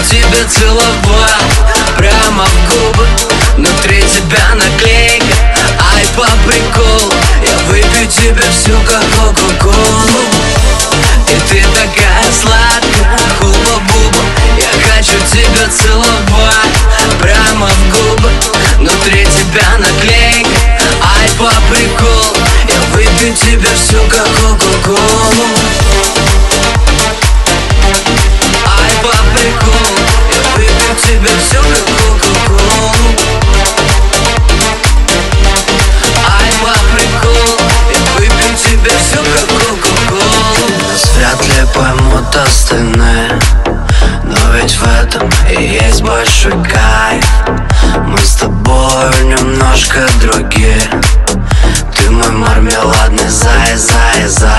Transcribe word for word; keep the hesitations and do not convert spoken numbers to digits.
тебя целовать прямо в губы, внутри тебя наклейка. Ай, по приколу я выпью тебе всю, как кока-колу. И ты такая сладкая, хуба-буба. Я хочу тебя целовать прямо в губы, внутри тебя наклейка. Ай, по приколу я выпью тебе всю, как кока-колу. Ай, по приколу я выпью тебе всю, как кока-колу. Ай, по приколу я выпью тебе всю, как кока-колу. Нас вряд ли поймут остальные, но ведь в этом и есть большой кайф. Мы с тобой немножко другие. Ты мой мармеладный зай, зай, зай.